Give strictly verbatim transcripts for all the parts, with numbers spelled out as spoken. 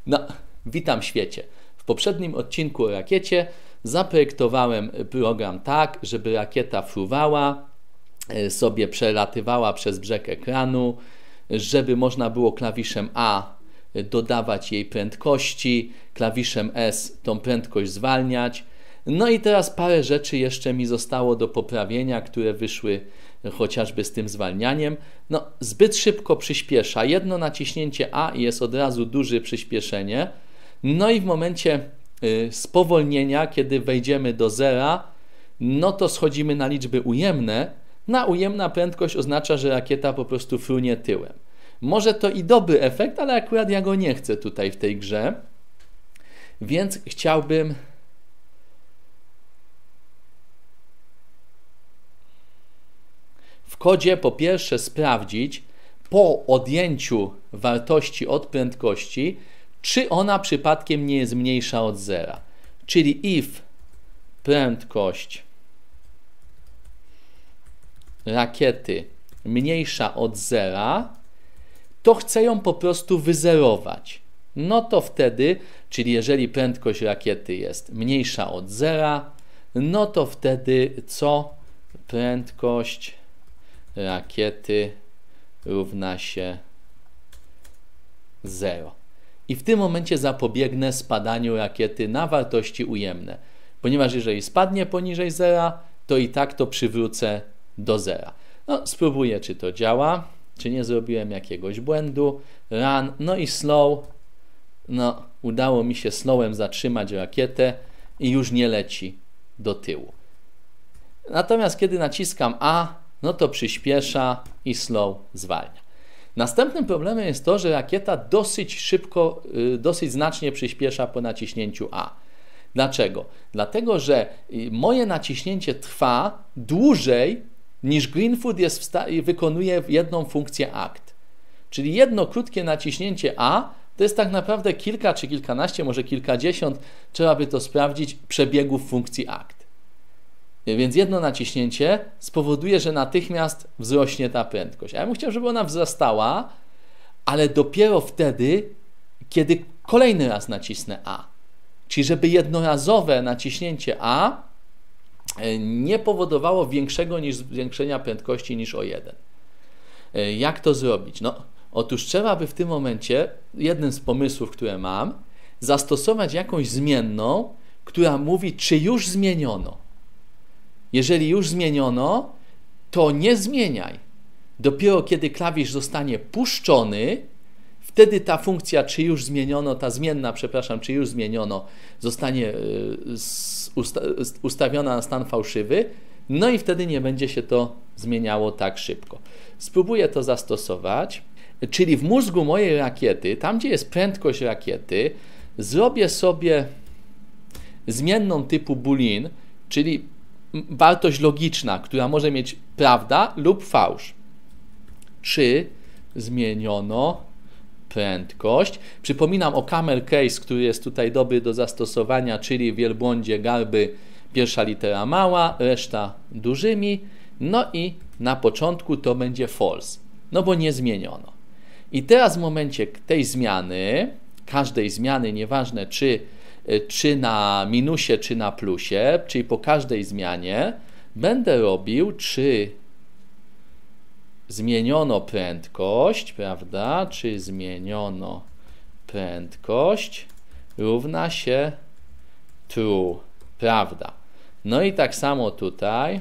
No, witam w świecie. W poprzednim odcinku o rakiecie zaprojektowałem program tak, żeby rakieta fruwała, sobie przelatywała przez brzeg ekranu, żeby można było klawiszem A dodawać jej prędkości, klawiszem S tą prędkość zwalniać. No i teraz parę rzeczy jeszcze mi zostało do poprawienia, które wyszły chociażby z tym zwalnianiem. No, zbyt szybko przyspiesza. Jedno naciśnięcie A i jest od razu duże przyspieszenie. No i w momencie y, spowolnienia, kiedy wejdziemy do zera, no to schodzimy na liczby ujemne. Na ujemna prędkość oznacza, że rakieta po prostu frunie tyłem. Może to i dobry efekt, ale akurat ja go nie chcę tutaj w tej grze. Więc chciałbym w kodzie po pierwsze sprawdzić po odjęciu wartości od prędkości, czy ona przypadkiem nie jest mniejsza od zera. Czyli if prędkość rakiety mniejsza od zera, to chcę ją po prostu wyzerować. No to wtedy, czyli jeżeli prędkość rakiety jest mniejsza od zera, no to wtedy co? Prędkość rakiety równa się zero. I w tym momencie zapobiegnę spadaniu rakiety na wartości ujemne. Ponieważ jeżeli spadnie poniżej zera, to i tak to przywrócę do zera. No, spróbuję, czy to działa, czy nie zrobiłem jakiegoś błędu. Run, no i slow. No, udało mi się slowem zatrzymać rakietę i już nie leci do tyłu. Natomiast kiedy naciskam A, no to przyspiesza i slow zwalnia. Następnym problemem jest to, że rakieta dosyć szybko, dosyć znacznie przyspiesza po naciśnięciu A. Dlaczego? Dlatego, że moje naciśnięcie trwa dłużej niż Greenfoot jest w sta- wykonuje jedną funkcję akt. Czyli jedno krótkie naciśnięcie A to jest tak naprawdę kilka czy kilkanaście, może kilkadziesiąt, trzeba by to sprawdzić, przebiegów funkcji akt. Więc jedno naciśnięcie spowoduje, że natychmiast wzrośnie ta prędkość. A ja bym chciał, żeby ona wzrastała, ale dopiero wtedy, kiedy kolejny raz nacisnę A. Czyli żeby jednorazowe naciśnięcie A nie powodowało większego niż zwiększenia prędkości niż o jeden. Jak to zrobić? No, otóż trzeba by w tym momencie, jednym z pomysłów, które mam, zastosować jakąś zmienną, która mówi, czy już zmieniono. Jeżeli już zmieniono, to nie zmieniaj. Dopiero kiedy klawisz zostanie puszczony, wtedy ta funkcja, czy już zmieniono, ta zmienna, przepraszam, czy już zmieniono, zostanie ustawiona na stan fałszywy, no i wtedy nie będzie się to zmieniało tak szybko. Spróbuję to zastosować, czyli w mózgu mojej rakiety, tam gdzie jest prędkość rakiety, zrobię sobie zmienną typu boolean, czyli wartość logiczna, która może mieć prawda lub fałsz. Czy zmieniono prędkość? Przypominam o camel case, który jest tutaj dobry do zastosowania, czyli w wielbłądzie garby pierwsza litera mała, reszta dużymi, no i na początku to będzie false, no bo nie zmieniono. I teraz w momencie tej zmiany, każdej zmiany, nieważne czy czy na minusie, czy na plusie, czyli po każdej zmianie będę robił, czy zmieniono prędkość, prawda, czy zmieniono prędkość równa się true, prawda. No i tak samo tutaj,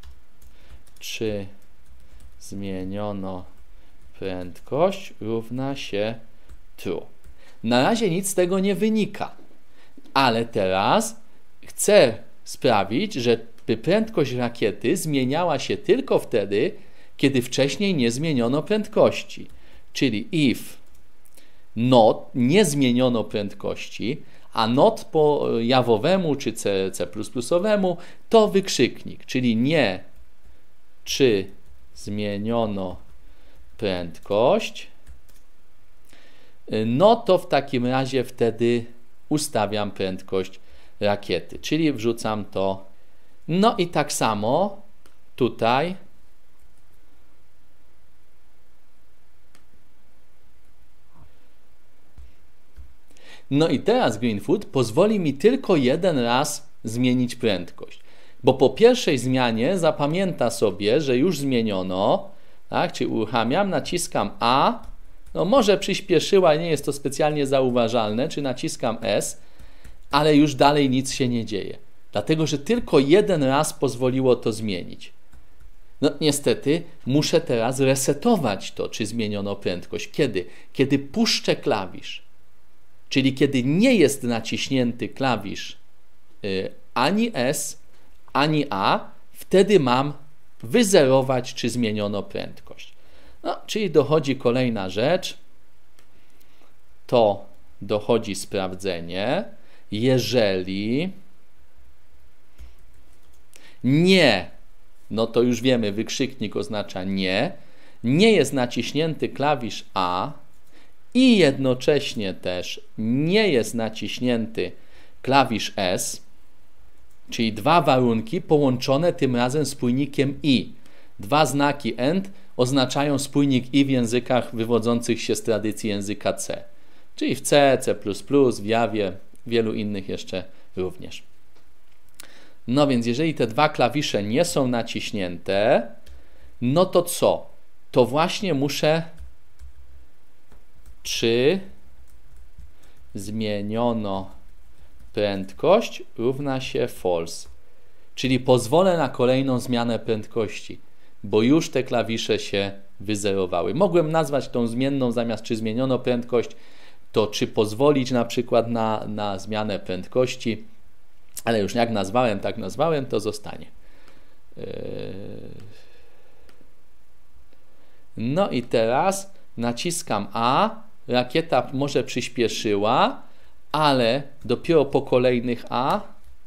czy zmieniono prędkość równa się true. Na razie nic z tego nie wynika. Ale teraz chcę sprawić, żeby prędkość rakiety zmieniała się tylko wtedy, kiedy wcześniej nie zmieniono prędkości. Czyli if not, nie zmieniono prędkości, a not po jawowemu czy C, C plus plusowemu to wykrzyknik, czyli nie czy zmieniono prędkość, no to w takim razie wtedy ustawiam prędkość rakiety, czyli wrzucam to. No i tak samo tutaj No i teraz Greenfoot pozwoli mi tylko jeden raz zmienić prędkość. Bo po pierwszej zmianie zapamięta sobie, że już zmieniono, tak? Czyli uruchamiam, naciskam A, no może przyspieszyła, nie jest to specjalnie zauważalne, czy naciskam S, ale już dalej nic się nie dzieje. Dlatego, że tylko jeden raz pozwoliło to zmienić. No niestety muszę teraz resetować to, czy zmieniono prędkość. Kiedy? Kiedy puszczę klawisz. Czyli kiedy nie jest naciśnięty klawisz y, ani S, ani A, wtedy mam wyzerować, czy zmieniono prędkość. No, czyli dochodzi kolejna rzecz. To dochodzi sprawdzenie. Jeżeli nie, no to już wiemy, wykrzyknik oznacza nie, nie jest naciśnięty klawisz A i jednocześnie też nie jest naciśnięty klawisz S, czyli dwa warunki połączone tym razem spójnikiem I. Dwa znaki AND oznaczają spójnik I w językach wywodzących się z tradycji języka C. Czyli w C, C plus plus, w Jawie, wielu innych jeszcze również. No więc jeżeli te dwa klawisze nie są naciśnięte, no to co? To właśnie muszę czy zmieniono prędkość równa się false. Czyli pozwolę na kolejną zmianę prędkości, bo już te klawisze się wyzerowały. Mogłem nazwać tą zmienną zamiast czy zmieniono prędkość, to czy pozwolić na przykład na, na zmianę prędkości, ale już jak nazwałem, tak nazwałem, to zostanie. No i teraz naciskam A, rakieta może przyspieszyła, ale dopiero po kolejnych A,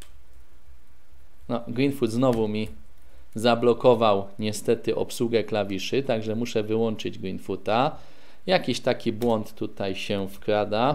no Greenfoot znowu mi zablokował niestety obsługę klawiszy, także muszę wyłączyć Greenfoota. Jakiś taki błąd tutaj się wkrada.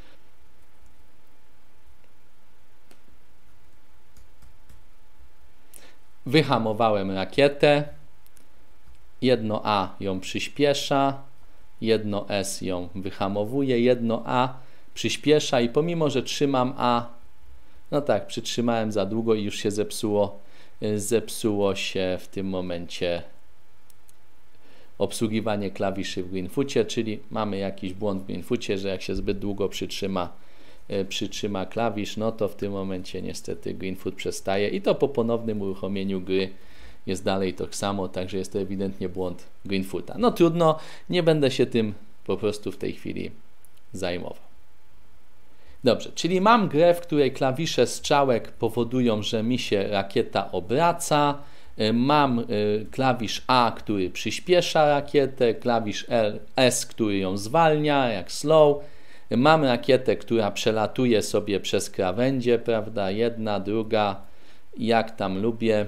Wyhamowałem rakietę. Jedno A ją przyspiesza, jedno S ją wyhamowuje, jedno A przyspiesza i pomimo, że trzymam A, no tak, przytrzymałem za długo i już się zepsuło, zepsuło się w tym momencie obsługiwanie klawiszy w Greenfoocie, czyli mamy jakiś błąd w Greenfoocie, że jak się zbyt długo przytrzyma, przytrzyma klawisz, no to w tym momencie niestety Greenfoot przestaje i to po ponownym uruchomieniu gry jest dalej to samo, także jest to ewidentnie błąd Greenfoota. No trudno, nie będę się tym po prostu w tej chwili zajmował. Dobrze, czyli mam grę, w której klawisze strzałek powodują, że mi się rakieta obraca. Mam klawisz A, który przyspiesza rakietę, klawisz L, S, który ją zwalnia, jak slow. Mam rakietę, która przelatuje sobie przez krawędzie, prawda? Jedna, druga, jak tam lubię.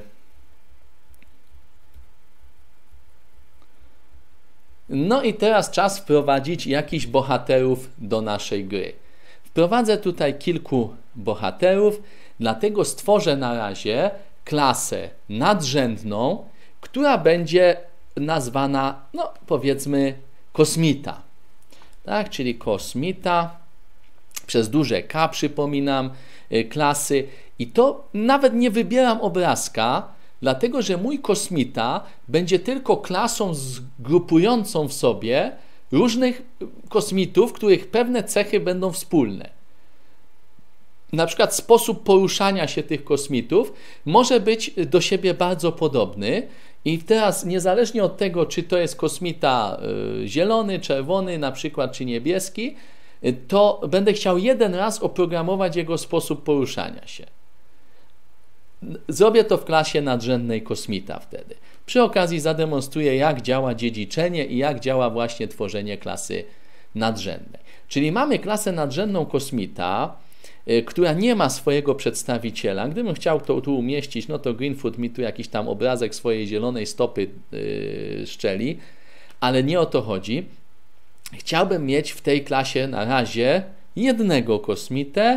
No i teraz czas wprowadzić jakichś bohaterów do naszej gry. Wprowadzę tutaj kilku bohaterów, dlatego stworzę na razie klasę nadrzędną, która będzie nazwana, no powiedzmy, kosmita. Tak, czyli kosmita, przez duże K przypominam, klasy. I to nawet nie wybieram obrazka, dlatego że mój kosmita będzie tylko klasą zgrupującą w sobie różnych kosmitów, których pewne cechy będą wspólne. Na przykład sposób poruszania się tych kosmitów może być do siebie bardzo podobny i teraz niezależnie od tego, czy to jest kosmita zielony, czerwony na przykład, czy niebieski, to będę chciał jeden raz oprogramować jego sposób poruszania się. Zrobię to w klasie nadrzędnej kosmita wtedy. Przy okazji zademonstruję, jak działa dziedziczenie i jak działa właśnie tworzenie klasy nadrzędnej. Czyli mamy klasę nadrzędną kosmita, y, która nie ma swojego przedstawiciela. Gdybym chciał to tu umieścić, no to Greenfoot mi tu jakiś tam obrazek swojej zielonej stopy y, szczeli, ale nie o to chodzi. Chciałbym mieć w tej klasie na razie jednego kosmitę,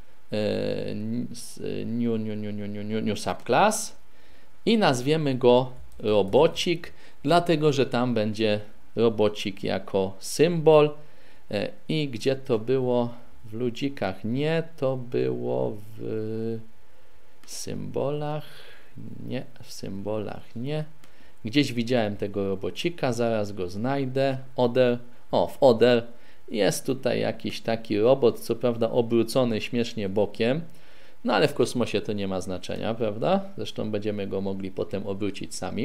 new, new, new, new, new, new subclass i nazwiemy go robocik, dlatego że tam będzie robocik jako symbol i gdzie to było, w ludzikach nie, to było w symbolach, nie, w symbolach nie. Gdzieś widziałem tego robocika, zaraz go znajdę. Oder, o, w Oder jest tutaj jakiś taki robot, co prawda obrócony śmiesznie bokiem, no ale w kosmosie to nie ma znaczenia, prawda? Zresztą będziemy go mogli potem obrócić sami.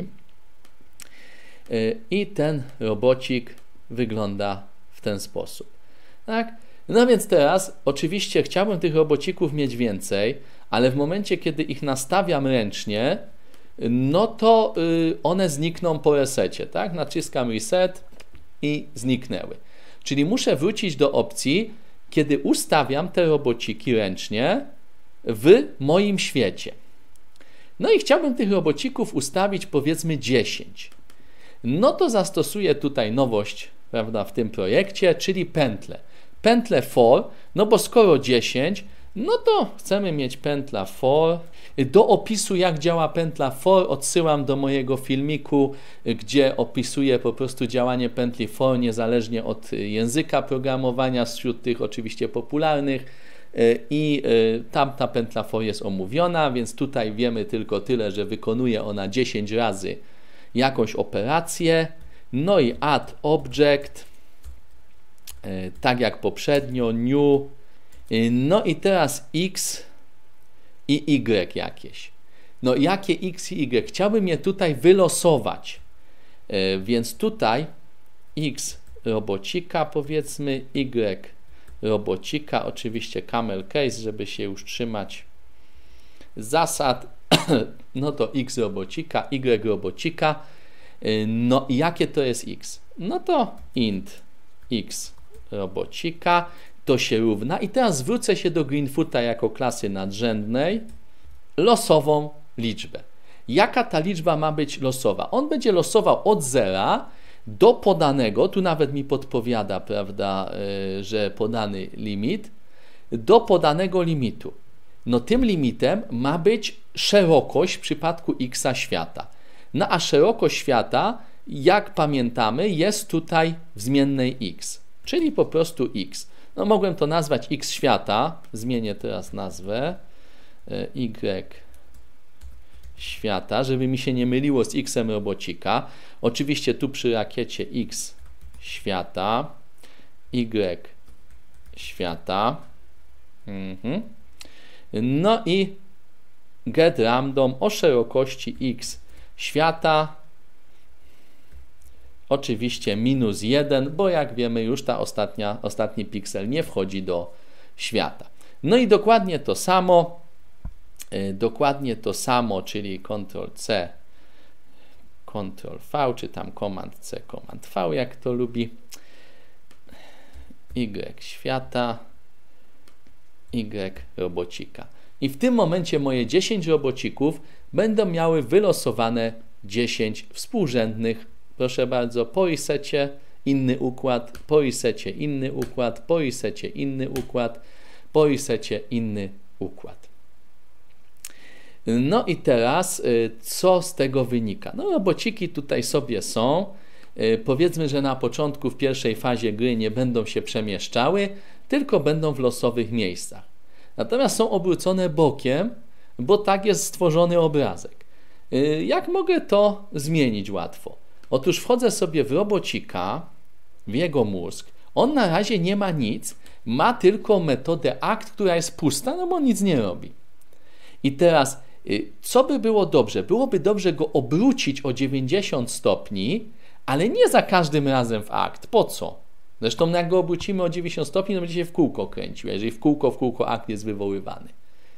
I ten robocik wygląda w ten sposób. Tak? No więc teraz oczywiście chciałbym tych robocików mieć więcej, ale w momencie, kiedy ich nastawiam ręcznie, no to one znikną po resecie. Tak? Naciskam reset i zniknęły. Czyli muszę wrócić do opcji, kiedy ustawiam te robociki ręcznie w moim świecie. No i chciałbym tych robocików ustawić powiedzmy dziesięć. No to zastosuję tutaj nowość, prawda, w tym projekcie, czyli pętlę. Pętlę for, no bo skoro dziesięć, no to chcemy mieć pętla for. Do opisu, jak działa pętla for, odsyłam do mojego filmiku, gdzie opisuję po prostu działanie pętli for niezależnie od języka programowania, wśród tych oczywiście popularnych. I tam ta pętla for jest omówiona, więc tutaj wiemy tylko tyle, że wykonuje ona dziesięć razy jakąś operację. No i add object, tak jak poprzednio, new. No i teraz x i y jakieś. No jakie x i y? Chciałbym je tutaj wylosować. Więc tutaj x robocika powiedzmy, y robocika, oczywiście camel case, żeby się już trzymać zasad. No to x robocika, y robocika. No i jakie to jest x? No to int x robocika to się równa. I teraz zwrócę się do Greenfoota jako klasy nadrzędnej losową liczbę. Jaka ta liczba ma być losowa? On będzie losował od zera do podanego, tu nawet mi podpowiada, prawda, że podany limit, do podanego limitu. No tym limitem ma być szerokość w przypadku x świata. No a szerokość świata, jak pamiętamy, jest tutaj w zmiennej x, czyli po prostu x. No mogłem to nazwać x świata, zmienię teraz nazwę, y świata, żeby mi się nie myliło z x-em robocika. Oczywiście tu przy rakiecie x świata, y świata. Mhm. No i get random o szerokości x świata, oczywiście minus jeden, bo jak wiemy już ta ostatnia, ostatni piksel nie wchodzi do świata. No i dokładnie to samo, yy, dokładnie to samo, czyli kontrol C, kontrol V, czy tam Command C, Command V, jak to lubi, y świata, y robocika. I w tym momencie moje dziesięć robocików będą miały wylosowane dziesięć współrzędnych. Proszę bardzo, po resecie inny układ, po resecie inny układ, po resecie inny układ, po resecie inny układ. No i teraz co z tego wynika? No robociki tutaj sobie są. Powiedzmy, że na początku w pierwszej fazie gry nie będą się przemieszczały, tylko będą w losowych miejscach. Natomiast są obrócone bokiem, bo tak jest stworzony obrazek. Jak mogę to zmienić łatwo? Otóż wchodzę sobie w robocika, w jego mózg. On na razie nie ma nic, ma tylko metodę act, która jest pusta, no bo nic nie robi. I teraz, co by było dobrze? Byłoby dobrze go obrócić o dziewięćdziesiąt stopni, ale nie za każdym razem w act. Po co? Zresztą jak go obrócimy o dziewięćdziesiąt stopni, to będzie się w kółko kręcił, jeżeli w kółko, w kółko akt jest wywoływany.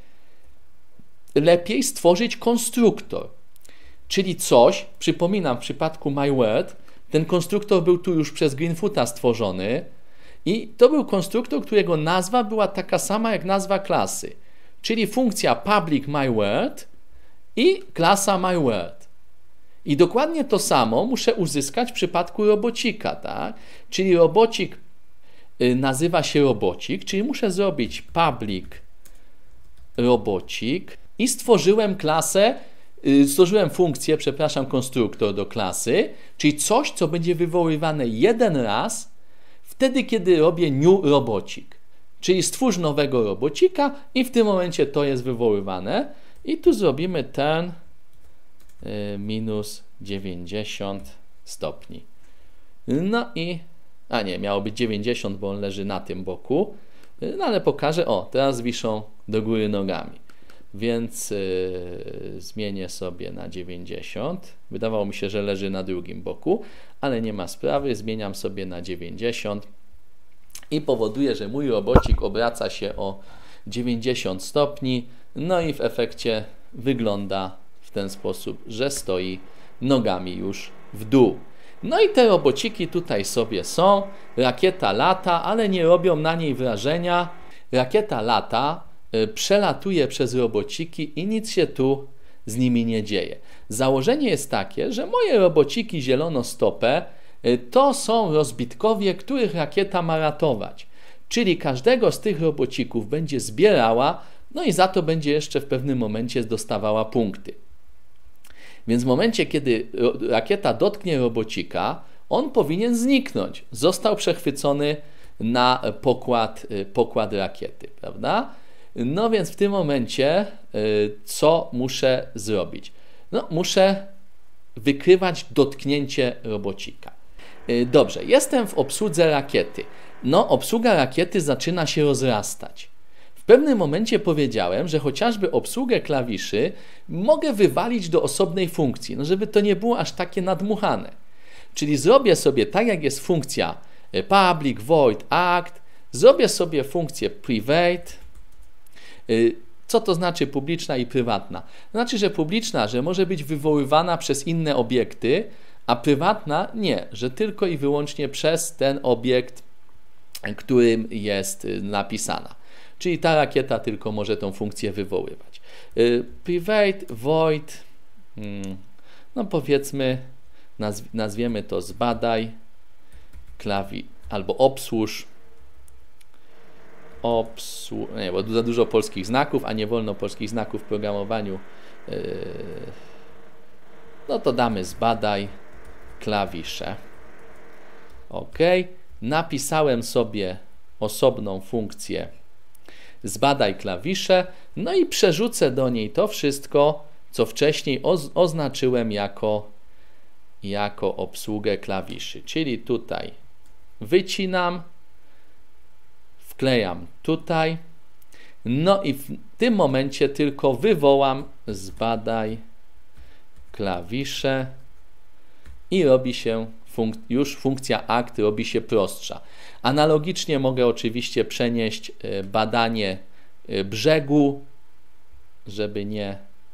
Lepiej stworzyć konstruktor, czyli coś, przypominam, w przypadku MyWord, ten konstruktor był tu już przez Greenfoota stworzony i to był konstruktor, którego nazwa była taka sama jak nazwa klasy, czyli funkcja public MyWord i klasa MyWord. I dokładnie to samo muszę uzyskać w przypadku robocika, tak? Czyli robocik y, nazywa się robocik, czyli muszę zrobić public robocik i stworzyłem klasę, y, stworzyłem funkcję, przepraszam, konstruktor do klasy, czyli coś, co będzie wywoływane jeden raz, wtedy, kiedy robię new robocik. czyli stwórz nowego robocika i w tym momencie to jest wywoływane i tu zrobimy turn minus dziewięćdziesiąt stopni. No i, a nie, miało być dziewięćdziesiąt, bo on leży na tym boku, no ale pokażę, o, teraz wiszą do góry nogami, więc yy, zmienię sobie na dziewięćdziesiąt, wydawało mi się, że leży na drugim boku, ale nie ma sprawy, zmieniam sobie na dziewięćdziesiąt i powoduje, że mój robocik obraca się o dziewięćdziesiąt stopni, no i w efekcie wygląda w ten sposób, że stoi nogami już w dół. No i te robociki tutaj sobie są, rakieta lata, ale nie robią na niej wrażenia. Rakieta lata, y, przelatuje przez robociki i nic się tu z nimi nie dzieje. Założenie jest takie, że moje robociki zielonostope y, to są rozbitkowie, których rakieta ma ratować. Czyli każdego z tych robocików będzie zbierała, no i za to będzie jeszcze w pewnym momencie dostawała punkty. Więc w momencie, kiedy rakieta dotknie robocika, on powinien zniknąć. Został przechwycony na pokład, pokład rakiety, prawda? No więc w tym momencie co muszę zrobić? No, muszę wykrywać dotknięcie robocika. Dobrze, jestem w obsłudze rakiety. No, obsługa rakiety zaczyna się rozrastać. W pewnym momencie powiedziałem, że chociażby obsługę klawiszy mogę wywalić do osobnej funkcji, no żeby to nie było aż takie nadmuchane. Czyli zrobię sobie tak, jak jest funkcja public, void, act, zrobię sobie funkcję private. Co to znaczy publiczna i prywatna? Znaczy, że publiczna, że może być wywoływana przez inne obiekty, a prywatna nie, że tylko i wyłącznie przez ten obiekt, którym jest napisana. Czyli ta rakieta tylko może tą funkcję wywoływać. Private, void, no powiedzmy, nazw nazwiemy to zbadaj, klawi albo obsłuż, obsłu nie, bo za dużo polskich znaków, a nie wolno polskich znaków w programowaniu. No to damy zbadaj klawisze. OK. Napisałem sobie osobną funkcję zbadaj klawisze, no i przerzucę do niej to wszystko, co wcześniej oz oznaczyłem jako, jako obsługę klawiszy. Czyli tutaj wycinam, wklejam tutaj, no i w tym momencie tylko wywołam zbadaj klawisze i robi się funk już funkcja act robi się prostsza. Analogicznie mogę oczywiście przenieść badanie brzegu, żeby nie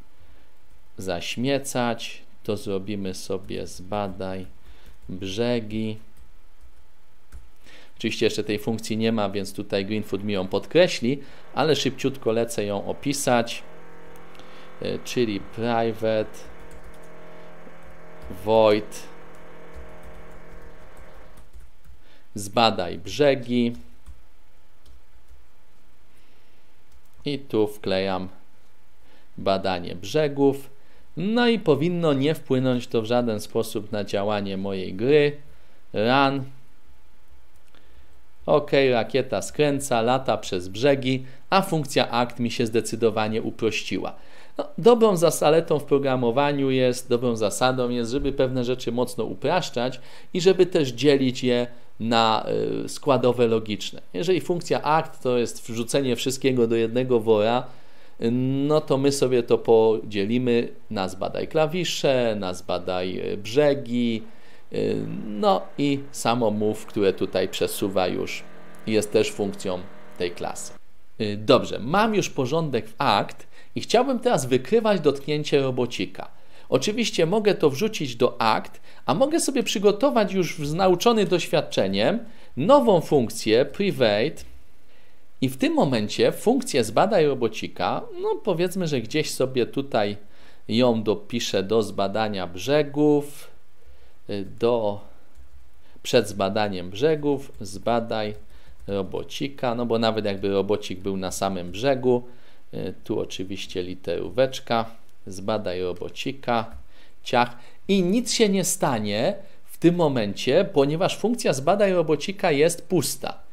zaśmiecać, to zrobimy sobie zbadaj brzegi. Oczywiście jeszcze tej funkcji nie ma, więc tutaj Greenfoot mi ją podkreśli, ale szybciutko lecę ją opisać, czyli private void zbadaj brzegi i tu wklejam badanie brzegów. No i powinno nie wpłynąć to w żaden sposób na działanie mojej gry. Run. OK, rakieta skręca, lata przez brzegi, a funkcja act mi się zdecydowanie uprościła. No, dobrą zasadą w programowaniu jest, dobrą zasadą jest, żeby pewne rzeczy mocno upraszczać i żeby też dzielić je na y, składowe logiczne. Jeżeli funkcja act to jest wrzucenie wszystkiego do jednego wora, y, no to my sobie to podzielimy na zbadaj klawisze, na zbadaj brzegi, y, no i samo move, które tutaj przesuwa już, jest też funkcją tej klasy. Y, dobrze, mam już porządek w act i chciałbym teraz wykrywać dotknięcie robocika. Oczywiście mogę to wrzucić do act, a mogę sobie przygotować już z nauczony doświadczeniem nową funkcję private i w tym momencie funkcję zbadaj robocika, no powiedzmy, że gdzieś sobie tutaj ją dopiszę do zbadania brzegów, do przed zbadaniem brzegów, zbadaj robocika, no bo nawet jakby robocik był na samym brzegu, tu oczywiście literóweczka, zbadaj robocika, ciach i nic się nie stanie w tym momencie, ponieważ funkcja zbadaj robocika jest pusta.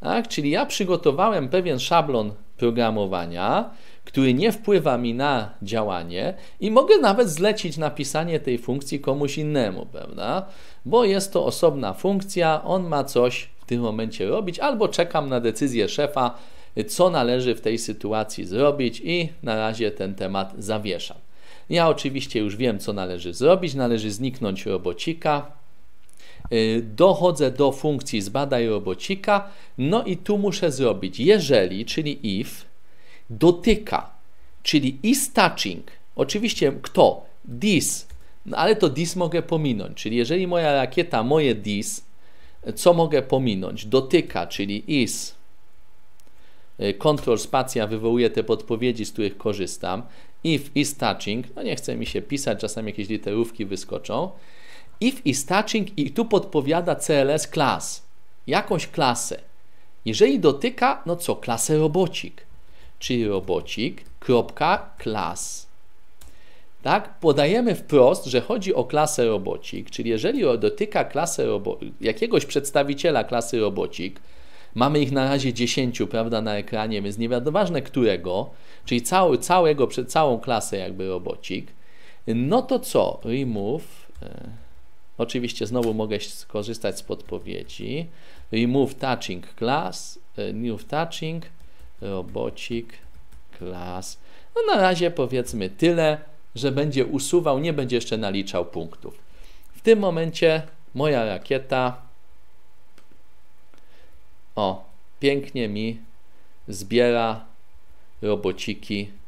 Tak? Czyli ja przygotowałem pewien szablon programowania, który nie wpływa mi na działanie i mogę nawet zlecić napisanie tej funkcji komuś innemu, prawda? Bo jest to osobna funkcja, on ma coś w tym momencie robić, albo czekam na decyzję szefa, co należy w tej sytuacji zrobić i na razie ten temat zawieszam. Ja oczywiście już wiem, co należy zrobić, należy zniknąć robocika, dochodzę do funkcji zbadaj robocika, no i tu muszę zrobić jeżeli, czyli if, dotyka, czyli is touching, oczywiście kto? This, no ale to this mogę pominąć, czyli jeżeli moja rakieta, moje this, co mogę pominąć? Dotyka, czyli is, Ctrl spacja wywołuje te podpowiedzi, z których korzystam, if is touching, no nie chce mi się pisać, czasami jakieś literówki wyskoczą, if is touching i tu podpowiada C L S class, jakąś klasę. Jeżeli dotyka, no co? Klasę robocik, czyli robocik, kropka, class. Tak? Podajemy wprost, że chodzi o klasę robocik, czyli jeżeli dotyka klasę robo jakiegoś przedstawiciela klasy robocik, mamy ich na razie dziesięć, prawda, na ekranie, więc nie wiadomo ważne którego, czyli cały, całego, całą klasę jakby robocik, no to co? Remove, e, oczywiście znowu mogę skorzystać z podpowiedzi, remove touching class, e, new touching, robocik, class, no na razie powiedzmy tyle, że będzie usuwał, nie będzie jeszcze naliczał punktów. W tym momencie moja rakieta o, pięknie mi zbiera robociki